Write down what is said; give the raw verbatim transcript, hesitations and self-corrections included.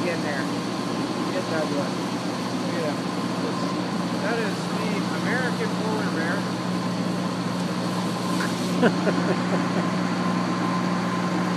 get in there. Get that one. Yeah. That is the American polar bear.